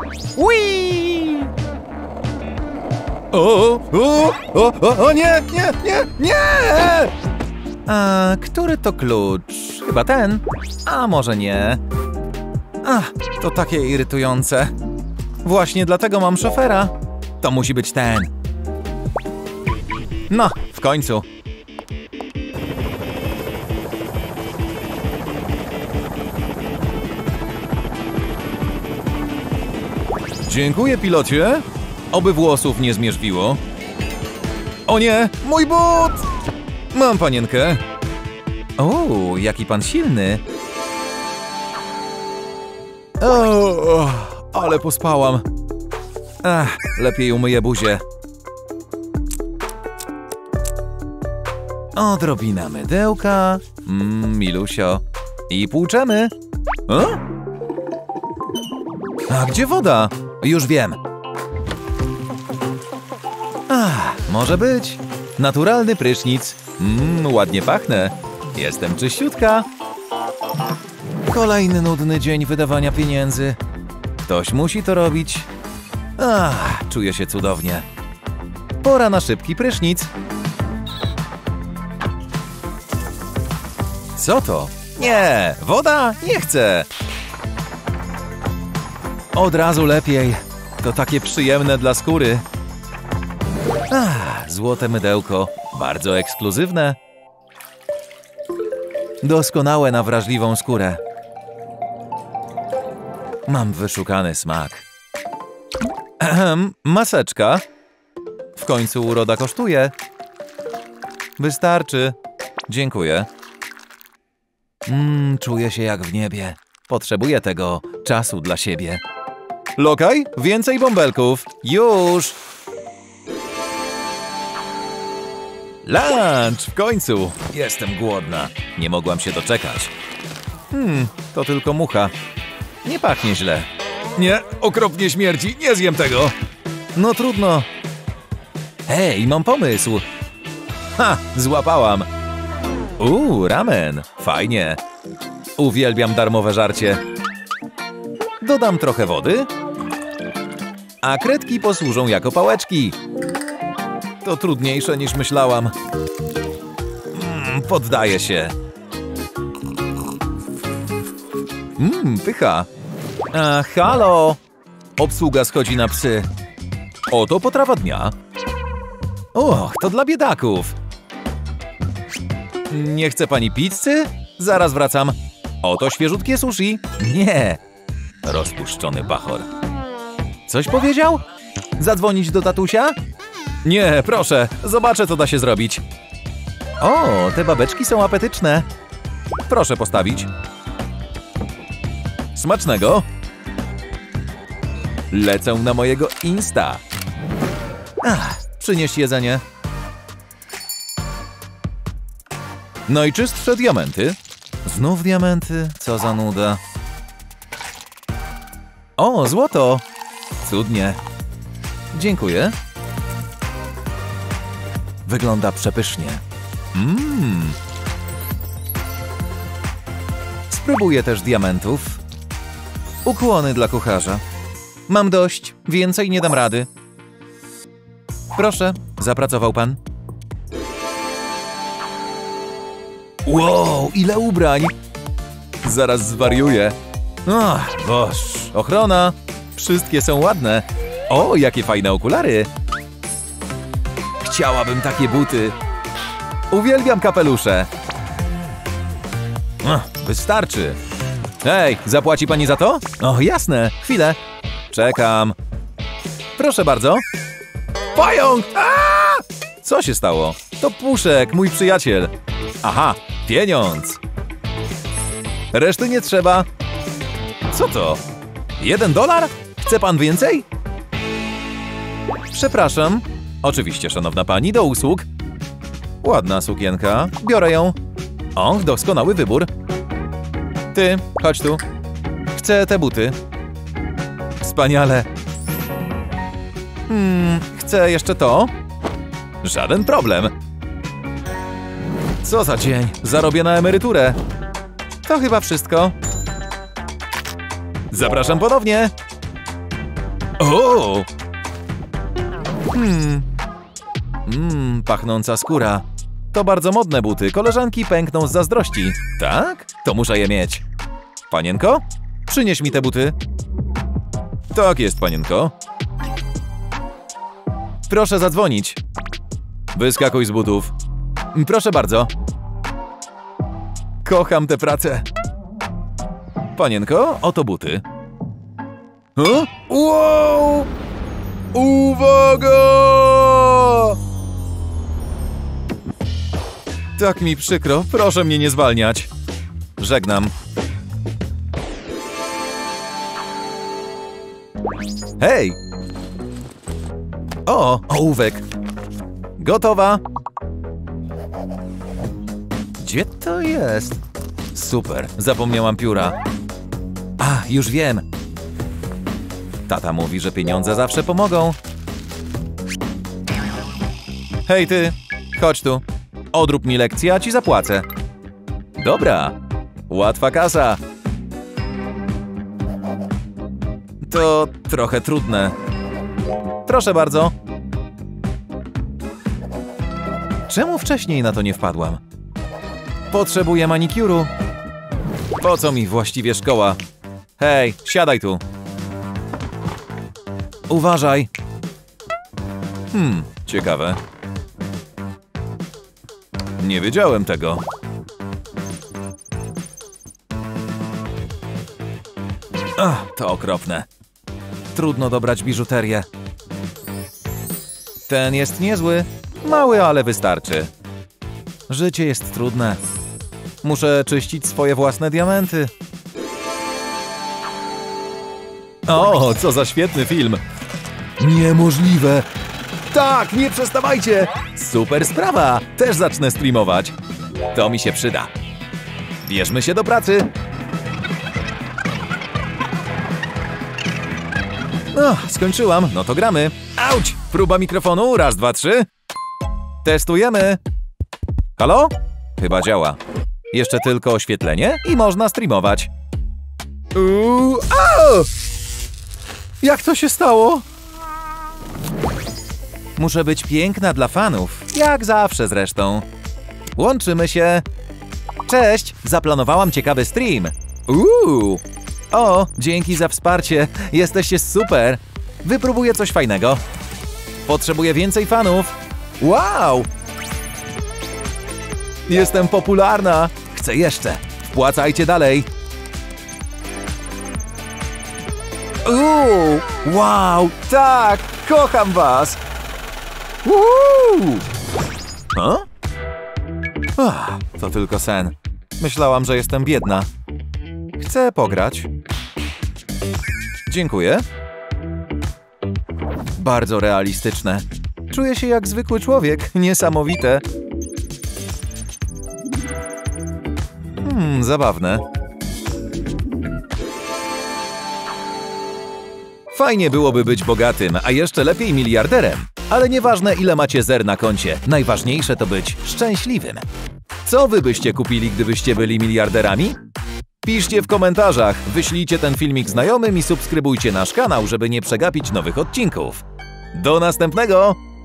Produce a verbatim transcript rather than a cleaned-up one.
Ui! O, o, o, o, o, nie, nie, nie, nie! A który to klucz? Chyba ten. A może nie? Ach, to takie irytujące. Właśnie dlatego mam szofera. To musi być ten. No, w końcu. Dziękuję, pilocie. Oby włosów nie zmierzwiło. O nie, mój but! Mam panienkę. O, jaki pan silny. O, ale pospałam. Ach, lepiej umyję buzię. Odrobina mydełka. Mmm, milusio. I płuczemy. A? A gdzie woda? Już wiem. Ach, może być. Naturalny prysznic. Mmm, ładnie pachnę. Jestem czyściutka. Kolejny nudny dzień wydawania pieniędzy. Ktoś musi to robić. Ach, czuję się cudownie. Pora na szybki prysznic. Co to? Nie, woda? Nie chcę. Od razu lepiej. To takie przyjemne dla skóry. Ach, złote mydełko. Bardzo ekskluzywne. Doskonałe na wrażliwą skórę. Mam wyszukany smak. Ehem, maseczka. W końcu uroda kosztuje. Wystarczy. Dziękuję. Mmm, czuję się jak w niebie. Potrzebuję tego czasu dla siebie. Lokaj, więcej bąbelków. Już! Lunch! W końcu! Jestem głodna. Nie mogłam się doczekać. Hmm, to tylko mucha. Nie pachnie źle. Nie, okropnie śmierdzi. Nie zjem tego. No trudno. Hej, mam pomysł. Ha, złapałam. Uuu, ramen. Fajnie. Uwielbiam darmowe żarcie. Dodam trochę wody. A kredki posłużą jako pałeczki. To trudniejsze niż myślałam. Mm, poddaję się. Mmm, pycha. A, halo! Obsługa schodzi na psy. Oto potrawa dnia. Och, to dla biedaków. Nie chce pani pizzy? Zaraz wracam. Oto świeżutkie sushi. Nie. Rozpuszczony bachor. Coś powiedział? Zadzwonić do tatusia? Nie, proszę. Zobaczę, co da się zrobić. O, te babeczki są apetyczne. Proszę postawić. Smacznego. Lecę na mojego Insta. Ach, przynieś jedzenie. Najczystsze diamenty. Znów diamenty? Co za nuda. O, złoto. Cudnie. Dziękuję. Wygląda przepysznie. Mmm. Spróbuję też diamentów. Ukłony dla kucharza. Mam dość. Więcej nie dam rady. Proszę, zapracował pan. Wow, ile ubrań! Zaraz zwariuję. Ach, boż, ochrona. Wszystkie są ładne. O, jakie fajne okulary. Chciałabym takie buty. Uwielbiam kapelusze. Ach, wystarczy. Hej, zapłaci pani za to? O, jasne, chwilę. Czekam. Proszę bardzo. Pająk! Aaaa! Co się stało? To Puszek, mój przyjaciel. Aha, pieniądz. Reszty nie trzeba. Co to? Jeden dolar? Chce pan więcej? Przepraszam. Oczywiście, szanowna pani, do usług. Ładna sukienka. Biorę ją. O, doskonały wybór. Ty, chodź tu. Chcę te buty. Wspaniale. Hmm, chcę jeszcze to. Żaden problem. Co za dzień. Zarobię na emeryturę. To chyba wszystko. Zapraszam ponownie. O! Hmm. Mmm, pachnąca skóra. To bardzo modne buty. Koleżanki pękną z zazdrości. Tak? To muszę je mieć. Panienko? Przynieś mi te buty. Tak jest, panienko. Proszę zadzwonić. Wyskakuj z butów. Proszę bardzo. Kocham tę pracę. Panienko, oto buty. Huh? Wow! Uwaga! Tak mi przykro, proszę mnie nie zwalniać. Żegnam. Hej! O, ołówek. Gotowa. Gdzie to jest? Super, zapomniałam pióra. A, już wiem. Tata mówi, że pieniądze zawsze pomogą. Hej ty, chodź tu. Odrób mi lekcję, a ci zapłacę. Dobra, łatwa kasa. To trochę trudne. Proszę bardzo. Czemu wcześniej na to nie wpadłam? Potrzebuję manikiuru. Po co mi właściwie szkoła? Hej, siadaj tu. Uważaj. Hmm, ciekawe. Nie wiedziałem tego. Ach, to okropne. Trudno dobrać biżuterię. Ten jest niezły. Mały, ale wystarczy. Życie jest trudne. Muszę czyścić swoje własne diamenty. O, co za świetny film. Niemożliwe. Tak, nie przestawajcie. Super sprawa. Też zacznę streamować. To mi się przyda. Bierzmy się do pracy. O, skończyłam. No to gramy. Auć! Próba mikrofonu. Raz, dwa, trzy. Testujemy. Halo? Chyba działa. Jeszcze tylko oświetlenie i można streamować. Uuu, au! Jak to się stało? Muszę być piękna dla fanów. Jak zawsze zresztą. Łączymy się. Cześć, zaplanowałam ciekawy stream. Uuu. O, dzięki za wsparcie. Jesteście super. Wypróbuję coś fajnego. Potrzebuję więcej fanów. Wow! Jestem popularna. Chcę jeszcze. Wpłacajcie dalej. Uuu! Wow! Tak! Kocham was! Uuu! A? Ach, to tylko sen. Myślałam, że jestem biedna. Chcę pograć. Dziękuję. Bardzo realistyczne. Czuję się jak zwykły człowiek. Niesamowite. Hmm, zabawne. Fajnie byłoby być bogatym, a jeszcze lepiej miliarderem. Ale nieważne, ile macie zer na koncie. Najważniejsze to być szczęśliwym. Co wy byście kupili, gdybyście byli miliarderami? Piszcie w komentarzach, wyślijcie ten filmik znajomym i subskrybujcie nasz kanał, żeby nie przegapić nowych odcinków. Do następnego!